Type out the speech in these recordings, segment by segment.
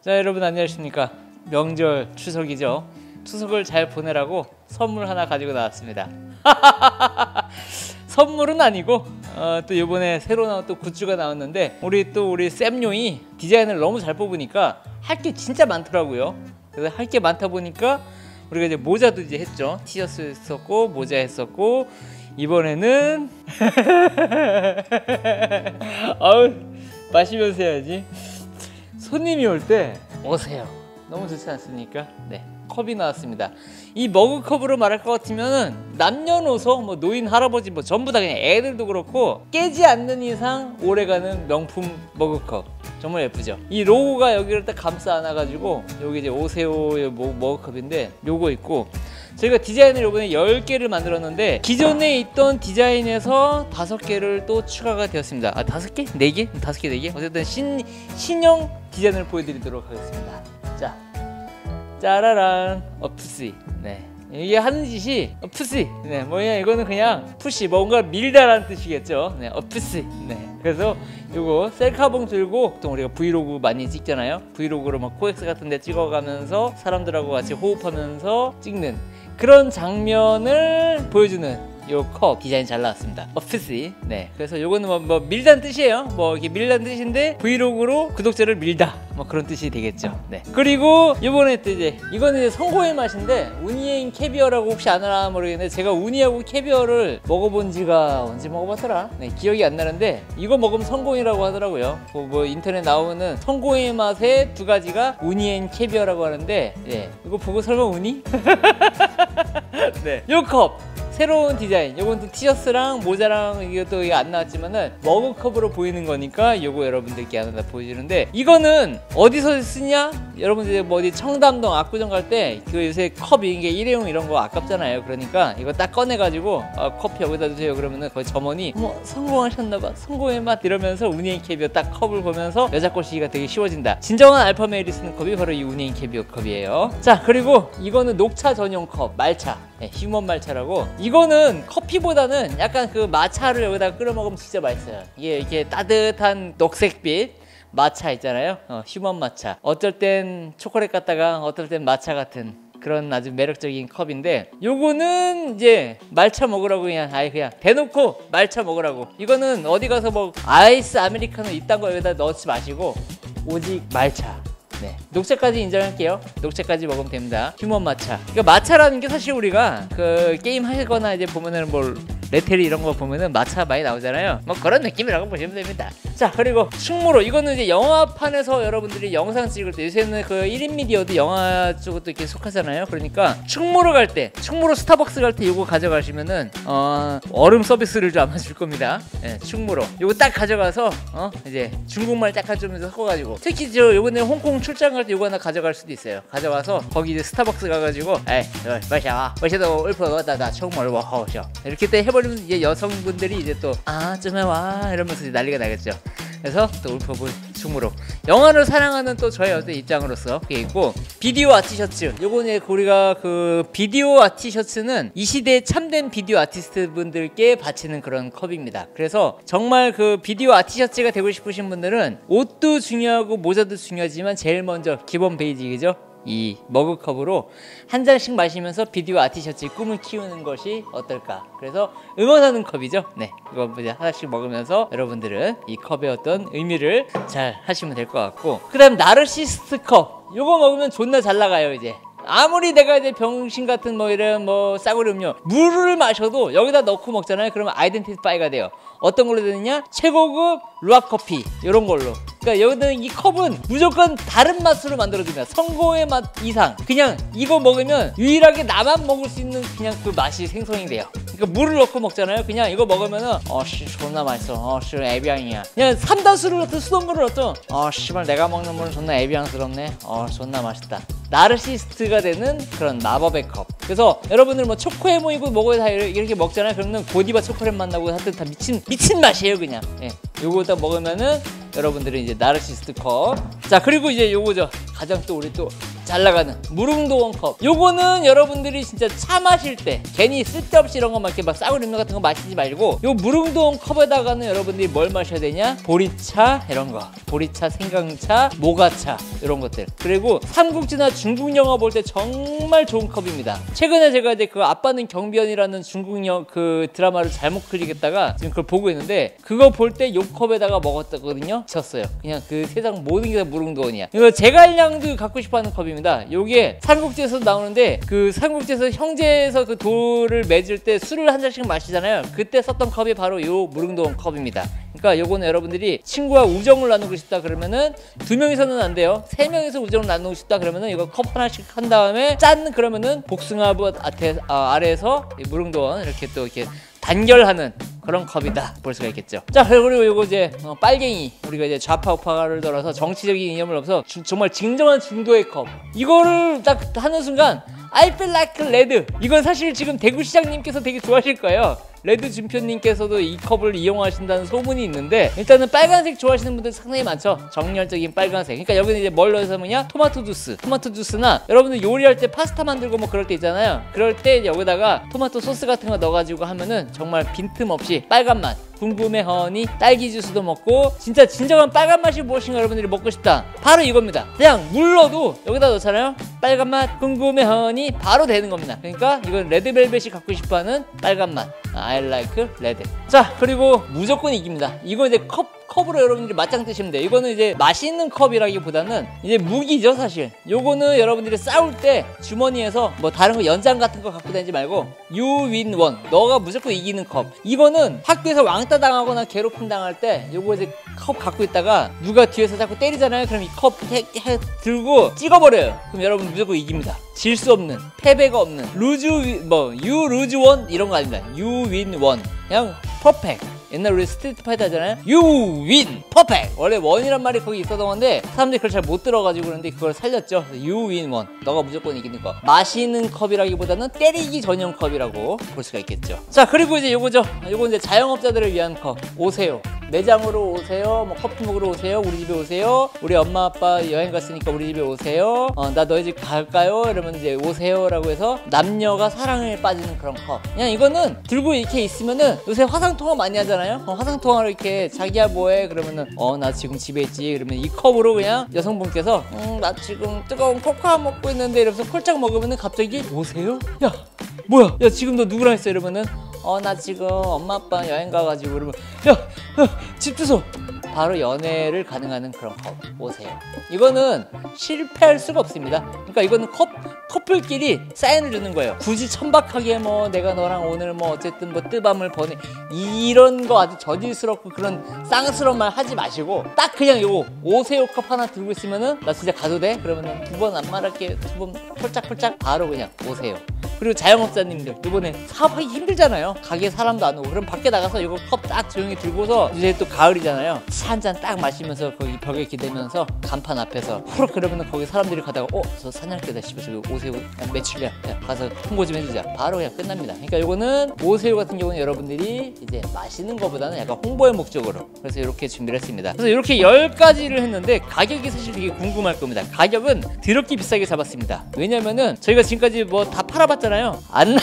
자, 여러분 안녕하십니까. 명절 추석이죠. 추석을 잘 보내라고 선물 하나 가지고 나왔습니다. 선물은 아니고 또 요번에 새로 나온 또 굿즈가 나왔는데 우리 쌤용이 디자인을 너무 잘 뽑으니까 할 게 진짜 많더라고요. 그래서 할 게 많다 보니까 우리가 이제 모자도 이제 했죠. 티셔츠 했었고 모자 했었고 이번에는 아우 마시면서 해야지. 손님이 올 때 오세요. 너무 좋지 않습니까? 네, 컵이 나왔습니다. 이 머그컵으로 말할 것 같으면은 남녀노소 뭐 노인 할아버지 뭐 전부 다 그냥 애들도 그렇고 깨지 않는 이상 오래가는 명품 머그컵. 정말 예쁘죠? 이 로고가 여기를 딱 감싸 안아가지고 여기 이제 오세오의 머그컵인데 요거 있고 저희가 디자인을 이번에 10개를 만들었는데 기존에 있던 디자인에서 5개를 또 추가가 되었습니다. 아 5개? 4개? 5개 4개? 어쨌든 신형 디자인을 보여드리도록 하겠습니다. 자, 짜라란 푸시. 네, 이게 하는 짓이 푸시. 네, 뭐냐 이거는 그냥 푸시 뭔가 밀다라는 뜻이겠죠. 네, 푸시. 네, 그래서 요거 셀카봉 들고 보통 우리가 브이로그 많이 찍잖아요. 브이로그로 막 코엑스 같은 데 찍어가면서 사람들하고 같이 호흡하면서 찍는 그런 장면을 보여주는 요 컵 디자인 잘 나왔습니다. 푸시. 네, 그래서 요거는 뭐 밀다는 뜻이에요. 뭐 이게 밀다는 뜻인데 브이로그로 구독자를 밀다 뭐 그런 뜻이 되겠죠. 네, 그리고 요번에 또 이제 이거는 이제 성고의 맛인데 우니앤 캐비어라고 혹시 아나 모르겠는데 제가 우니하고 캐비어를 먹어본 지가 언제 먹어봤더라? 네, 기억이 안 나는데 이거 먹으면 성공이라고 하더라고요. 뭐 인터넷 나오는 성공의 맛의 2가지가 우니앤 캐비어라고 하는데 네, 이거 보고 설마 우니? 네, 요 컵 새로운 디자인. 요건 또 티셔츠랑 모자랑 이것도 안 나왔지만은 머그컵으로 보이는 거니까 요거 여러분들께 하나 보여주는데 이거는 어디서 쓰냐? 여러분들 뭐 어디 청담동 압구정 갈 때 그 요새 컵 이게 일회용 이런 거 아깝잖아요. 그러니까 이거 딱 꺼내가지고 커피 여기다 주세요 그러면은 거기 점원이 뭐 성공하셨나봐 성공의 맛 이러면서 우니앤 캐비어 딱 컵을 보면서 여자 꼬시기가 되게 쉬워진다. 진정한 알파메일이 쓰는 컵이 바로 이 우니앤 캐비어 컵이에요. 자, 그리고 이거는 녹차 전용 컵 말차. 네, 휴먼 말차라고. 이거는 커피보다는 약간 그 마차를 여기다가 끓여 먹으면 진짜 맛있어요. 이게 이렇게 따뜻한 녹색빛 마차 있잖아요. 휴먼 마차. 어쩔 땐 초콜릿 같다가 어떨 땐 마차 같은 그런 아주 매력적인 컵인데 요거는 이제 말차 먹으라고 그냥 아예 그냥 대놓고 말차 먹으라고. 이거는 어디 가서 뭐 아이스 아메리카노 이딴 거 여기다 넣지 마시고 오직 말차. 네, 녹차까지 인정할게요. 녹차까지 먹으면 됩니다. 휴먼 마차. 그러니까 마차라는 게 사실 우리가 그 게임 하거나 이제 보면은 뭐 레테리 이런 거 보면은 마차 많이 나오잖아요. 뭐 그런 느낌이라고 보시면 됩니다. 자, 그리고 충무로 이거는 이제 영화판에서 여러분들이 영상 찍을 때 요새는 그 1인 미디어도 영화 쪽도 이렇게 속하잖아요. 그러니까 충무로 갈 때, 충무로 스타벅스 갈 때 이거 가져가시면은 얼음 서비스를 좀 아마 줄 겁니다. 네, 충무로 이거 딱 가져가서 이제 중국말 딱 좀 섞어가지고 특히 저 요번에 홍콩 출장 갈 때 이거 하나 가져갈 수도 있어요. 가져가서 거기 이제 스타벅스 가가지고 에이 마셔도 울퍼다다 충무로 먹어오셔 이렇게 때 해버리면 이제 여성분들이 이제 또 좀 해와 이러면서 이제 난리가 나겠죠. 그래서 또 울퍼볼 충무로 영화를 사랑하는 또 저의 어떤 입장으로서 그게 있고 비디오 아티셔츠. 요거는 우리가 그 비디오 아티셔츠는 이 시대에 참된 비디오 아티스트 분들께 바치는 그런 컵입니다. 그래서 정말 그 비디오 아티셔츠가 되고 싶으신 분들은 옷도 중요하고 모자도 중요하지만 제일 먼저 기본 베이직이죠. 이 머그컵으로 한 잔씩 마시면서 비디오 아티셔츠의 꿈을 키우는 것이 어떨까. 그래서 응원하는 컵이죠. 네, 이거 이제 하나씩 먹으면서 여러분들은 이 컵의 어떤 의미를 잘 하시면 될 것 같고 그 다음 나르시스트 컵. 요거 먹으면 존나 잘 나가요. 이제 아무리 내가 이제 병신 같은 뭐 이런 뭐 싸구려 음료 물을 마셔도 여기다 넣고 먹잖아요. 그러면 아이덴티파이가 돼요. 어떤 걸로 되느냐? 최고급 루아커피 이런 걸로. 그러니까 여기는 이 컵은 무조건 다른 맛으로 만들어줍니다. 성공의 맛 이상. 그냥 이거 먹으면 유일하게 나만 먹을 수 있는 그냥 그 맛이 생성이 돼요. 그러니까 물을 넣고 먹잖아요. 그냥 이거 먹으면은 씨 존나 맛있어. 씨 에비앙이야. 그냥 삼다수를 넣든 수돗물을 넣든 씨발 내가 먹는 물은 존나 에비앙스럽네. 존나 맛있다. 나르시스트가 되는 그런 마법의 컵. 그래서 여러분들 뭐 초코에 모이고 뭐고 다 이렇게 먹잖아요. 그러면 고디바 초콜릿 맛 나고 하여튼 다 미친 맛이에요 그냥. 예, 요거 딱 먹으면은 여러분들은 이제 나르시스트 컵. 자, 그리고 이제 요거죠. 가장 또 우리 또 잘 나가는 무릉도원 컵. 요거는 여러분들이 진짜 차 마실 때 괜히 쓸데없이 이런 거 막 이렇게 막 싸구려 음료 같은 거 마시지 말고 요 무릉도원 컵에다가는 여러분들이 뭘 마셔야 되냐? 보리차 이런 거, 보리차, 생강차, 모가차 이런 것들. 그리고 삼국지나 중국 영화 볼 때 정말 좋은 컵입니다. 최근에 제가 이제 그 아빠는 경비원이라는 중국 그 드라마를 잘못 그리겠다가 지금 그걸 보고 있는데, 그거 볼 때 요 컵에다가 먹었거든요. 졌어요. 그냥 그 세상 모든 게 다 무릉도원이야. 이거 제갈량도 갖고 싶어하는 컵입니다. 요게 삼국지에서 나오는데, 그 삼국지에서 형제에서 그 돌을 맺을 때 술을 한 잔씩 마시잖아요. 그때 썼던 컵이 바로 요 무릉도원 컵입니다. 그러니까 요거는 여러분들이 친구와 우정을 나누고 싶다 그러면은 2명이서는 안 돼요. 3명이서 우정을 나누고 싶다 그러면은 이거 컵 하나씩 한 다음에 짠 그러면은 복숭아붓 아래에서 무릉도원 이렇게 또 이렇게 단결하는 그런 컵이다 볼 수가 있겠죠. 자, 그리고 요거 이제 빨갱이, 우리가 이제 좌파 우파를 떠나서 정치적인 이념을 없어 정말 진정한 중도의 컵. 이거를 딱 하는 순간 I feel like red. 이건 사실 지금 대구시장님께서 되게 좋아하실 거예요. 레드 준표님께서도 이 컵을 이용하신다는 소문이 있는데, 일단은 빨간색 좋아하시는 분들 상당히 많죠. 정열적인 빨간색. 그러니까 여기는 이제 뭘 넣어서 뭐냐? 토마토 주스나 여러분들 요리할 때 파스타 만들고 뭐 그럴 때 있잖아요. 그럴 때 여기다가 토마토 소스 같은 거 넣어가지고 하면은 정말 빈틈없이 빨간 맛, 궁금해 허니, 딸기 주스도 먹고, 진짜 진정한 빨간 맛이 무엇인가 여러분들이 먹고 싶다, 바로 이겁니다. 그냥 물 넣어도 여기다 넣잖아요. 빨간 맛, 궁금해 허니 바로 되는 겁니다. 그러니까 이건 레드벨벳이 갖고 싶어하는 빨간 맛. I like red. 자, 그리고 무조건 이깁니다. 이거 이제 컵으로 여러분들이 맞짱 뜨시면 돼요. 이거는 이제 맛있는 컵이라기보다는 이제 무기죠, 사실. 요거는 여러분들이 싸울 때 주머니에서 뭐 다른 거 연장 같은 거 갖고 다니지 말고 You win one. 너가 무조건 이기는 컵. 이거는 학교에서 왕따 당하거나 괴롭힘 당할 때 요거 이제 컵 갖고 있다가 누가 뒤에서 자꾸 때리잖아요. 그럼 이 컵 들고 찍어버려요. 그럼 여러분 무조건 이깁니다. 질 수 없는, 패배가 없는, you lose one 이런 거 아닙니다. You win one. 그냥 퍼펙트. 옛날 우리 스트리트 파이터 하잖아요. You win perfect. 원래 원이란 말이 거기 있었던 건데 사람들이 그걸 잘 못 들어가지고 그런데 그걸 살렸죠. You win one. 너가 무조건 이기는 거. 마시는 컵이라기보다는 때리기 전용 컵이라고 볼 수가 있겠죠. 자, 그리고 이제 요거죠. 요거 이제 자영업자들을 위한 컵. 오세요. 매장으로 오세요. 뭐 커피 먹으러 오세요. 우리 집에 오세요. 우리 엄마 아빠 여행 갔으니까 우리 집에 오세요. 나 너희 집 갈까요? 이러면 이제 오세요라고 해서 남녀가 사랑에 빠지는 그런 컵. 그냥 이거는 들고 이렇게 있으면은, 요새 화상통화 많이 하잖아요. 화상통화로 이렇게 자기야 뭐해? 그러면은 나 지금 집에 있지. 그러면 이 컵으로 그냥 여성분께서 나 지금 뜨거운 코코아 먹고 있는데 이러면서 콜짝 먹으면은 갑자기 오세요? 야 뭐야? 야 지금 너 누구랑 있어? 이러면은 나 지금 엄마 아빠 여행 가가지고. 그러면 집 주소. 바로 연애를 가능하는 그런 컵. 오세요. 이거는 실패할 수가 없습니다. 그러니까 이거는 커플끼리 사인을 주는 거예요. 굳이 천박하게 뭐 내가 너랑 오늘 뭐 어쨌든 뭐 뜨밤을 보내, 이런 거 아주 저질스럽고 그런 쌍스러운 말 하지 마시고 딱 그냥 요거 오세요 컵 하나 들고 있으면은 나 진짜 가도 돼? 그러면은 2번 안 말할게, 2번 폴짝폴짝 바로 그냥 오세요. 그리고 자영업자님들 이번에 사업하기 힘들잖아요. 가게에 사람도 안 오고. 그럼 밖에 나가서 이거 컵 딱 조용히 들고서, 이제 또 가을이잖아요. 차 한 잔 딱 마시면서 거기 벽에 기대면서 간판 앞에서 후룩 그러면은 거기 사람들이 가다가 저 사냥개다 씨발 저기 오세요 매출이야, 야, 가서 홍보 좀 해주자. 바로 그냥 끝납니다. 그러니까 이거는 오세요 같은 경우는 여러분들이 이제 마시는 것보다는 약간 홍보의 목적으로, 그래서 이렇게 준비를 했습니다. 그래서 이렇게 10가지를 했는데 가격이 사실 되게 궁금할 겁니다. 가격은 드럽게 비싸게 잡았습니다. 왜냐면은 저희가 지금까지 뭐 다 팔아봤잖아요. 안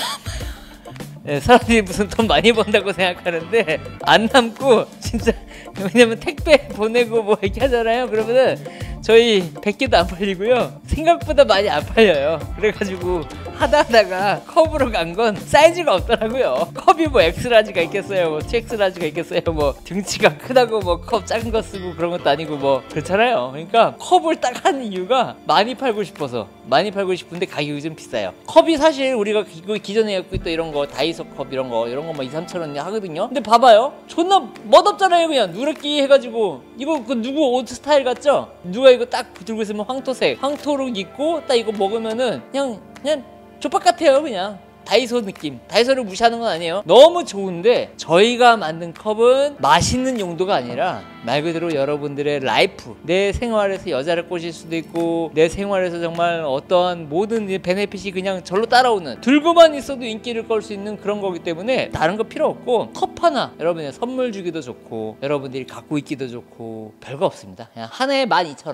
네, 사람들이 무슨 돈 많이 번다고 생각하는데 안 남고 진짜. 왜냐면 택배 보내고 뭐 이렇게 하잖아요. 그러면은 저희 100개도 안 팔리고요, 생각보다 많이 안 팔려요. 그래가지고 하다가 컵으로 간 건 사이즈가 없더라고요. 컵이 뭐 엑스라지가 있겠어요, 뭐 2X라지가 있겠어요, 뭐 등치가 크다고 뭐 컵 작은 거 쓰고 그런 것도 아니고 뭐 그렇잖아요. 그러니까 컵을 딱 하는 이유가 많이 팔고 싶어서. 많이 팔고 싶은데 가격이 좀 비싸요. 컵이 사실 우리가 기존에 갖고 있던 이런 거 다이소 컵 이런 거 뭐 2-3천 원 하거든요. 근데 봐봐요, 존나 멋없잖아요. 그냥 누렇게 해가지고. 이거 그 누구 옷 스타일 같죠? 누가 이거 딱 들고 있으면 황토록 입고 딱 이거 먹으면은 그냥 족박 같아요. 그냥 다이소 느낌. 다이소를 무시하는 건 아니에요. 너무 좋은데 저희가 만든 컵은 맛있는 용도가 아니라 말 그대로 여러분들의 라이프, 내 생활에서 여자를 꼬실 수도 있고, 내 생활에서 정말 어떠한 모든 베네핏이 그냥 절로 따라오는, 들고만 있어도 인기를 끌 수 있는 그런 거기 때문에 다른 거 필요 없고, 컵 하나 여러분의 선물 주기도 좋고 여러분들이 갖고 있기도 좋고 별거 없습니다. 그냥 하나에 12,000원.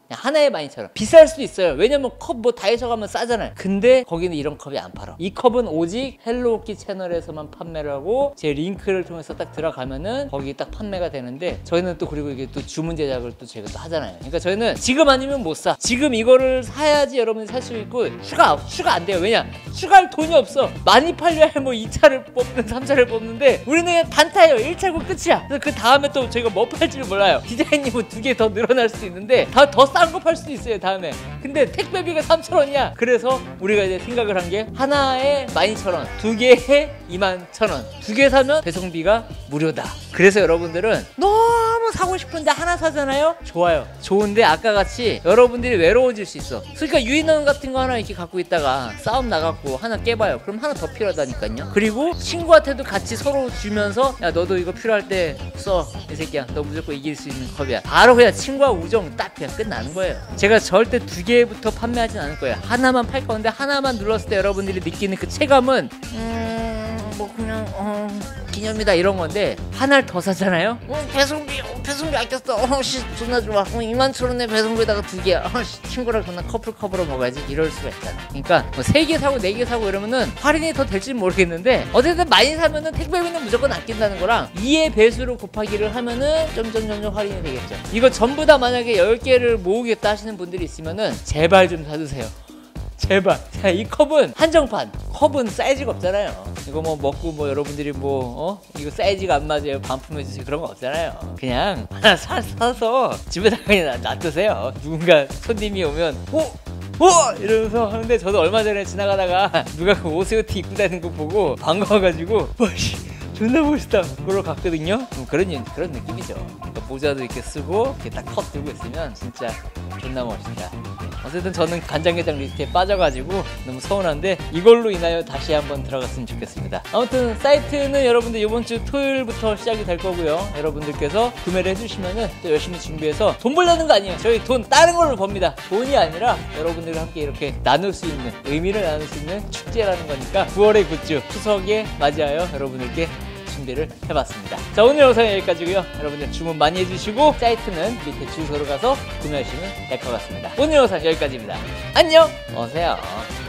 그냥 하나에 12,000원. 비쌀 수도 있어요. 왜냐면 컵 뭐 다이소 가면 싸잖아요. 근데 거기는 이런 컵이 안 팔아. 이 컵은 오직 헬로우키 채널에서만 판매를 하고 제 링크를 통해서 딱 들어가면은 거기 딱 판매가 되는데, 저희는 또 그리고 이게 또 주문 제작을 또 저희가 또 하잖아요. 그러니까 저희는 지금 아니면 못 사. 지금 이거를 사야지 여러분이 살 수 있고, 추가 안 돼요. 왜냐? 추가할 돈이 없어. 많이 팔려야 뭐 2차를 뽑는 3차를 뽑는데 우리는 그냥 단타예요. 1차고 끝이야. 그래서 그 다음에 또 저희가 뭐 팔지를 몰라요. 디자인님은 2개 더 늘어날 수도 있는데 더 싼 거 팔 수도 있어요 다음에. 근데 택배비가 3,000원이야. 그래서 우리가 이제 생각을 한 게 하나에 12,000원, 2개에 21,000원. 2개 사면 배송비가 무료다. 그래서 여러분들은 너무 사고 싶은데 하나 사잖아요. 좋아요. 좋은데 아까 같이 여러분들이 외로워질 수 있어. 그러니까 유인원 같은 거 하나 이렇게 갖고 있다가 싸움 나갖고 하나 깨봐요. 그럼 하나 더 필요하다니까요. 그리고 친구한테도 같이 서로 주면서 야 너도 이거 필요할 때 써. 이 새끼야 너 무조건 이길 수 있는 컵이야. 바로 그냥 친구와 우정 딱 그냥 끝나는 거예요. 제가 절대 2개부터 판매하진 않을 거예요. 하나만 팔 건데 하나만 눌렀을 때 여러분들이 느끼는 그 체감은 뭐 그냥 기념이다 이런 건데, 하나를 더 사잖아요. 배송비 아꼈어. 씨 존나 좋아. 21,000원에 배송비에다가 2개야. 씨 친구랑 그냥 커플컵으로 먹어야지. 이럴 수가 있잖아. 그러니까 뭐 3개 사고 4개 사고 이러면은 할인이 더 될지는 모르겠는데, 어쨌든 많이 사면은 택배비는 무조건 아낀다는 거랑 2의 배수로 곱하기를 하면은 점점 할인이 되겠죠. 이거 전부 다 만약에 10개를 모으겠다 하시는 분들이 있으면은 제발 좀 사주세요. 제발. 자, 이 컵은 한정판. 컵은 사이즈가 없잖아요. 이거 뭐 먹고 뭐 여러분들이 뭐 이거 사이즈가 안 맞아요 반품해주세요 그런 거 없잖아요. 그냥 하나 사서 집에다 그냥 놔두세요. 누군가 손님이 오면 이러면서 하는데, 저도 얼마 전에 지나가다가 누가 그 오세오티 입고 다니는 거 보고 반가워가지고 존나 멋있다 그러러 갔거든요. 그런 느낌이죠. 그러니까 모자도 이렇게 쓰고 이렇게 딱 컵 들고 있으면 진짜 존나 멋있다. 어쨌든 저는 간장게장 리스트에 빠져가지고 너무 서운한데 이걸로 인하여 다시 한번 들어갔으면 좋겠습니다. 아무튼 사이트는 여러분들 이번 주 토요일부터 시작이 될 거고요. 여러분들께서 구매를 해주시면은 또 열심히 준비해서 돈 벌려는 거 아니에요. 저희 돈 다른 걸로 법니다. 돈이 아니라 여러분들과 함께 이렇게 나눌 수 있는, 의미를 나눌 수 있는 축제라는 거니까 9월의 굿즈 추석에 맞이하여 여러분들께 준비를 해봤습니다. 자, 오늘 영상은 여기까지고요. 여러분들 주문 많이 해주시고 사이트는 밑에 주소로 가서 구매하시면 될 것 같습니다. 오늘 영상 여기까지입니다. 안녕. 어서요.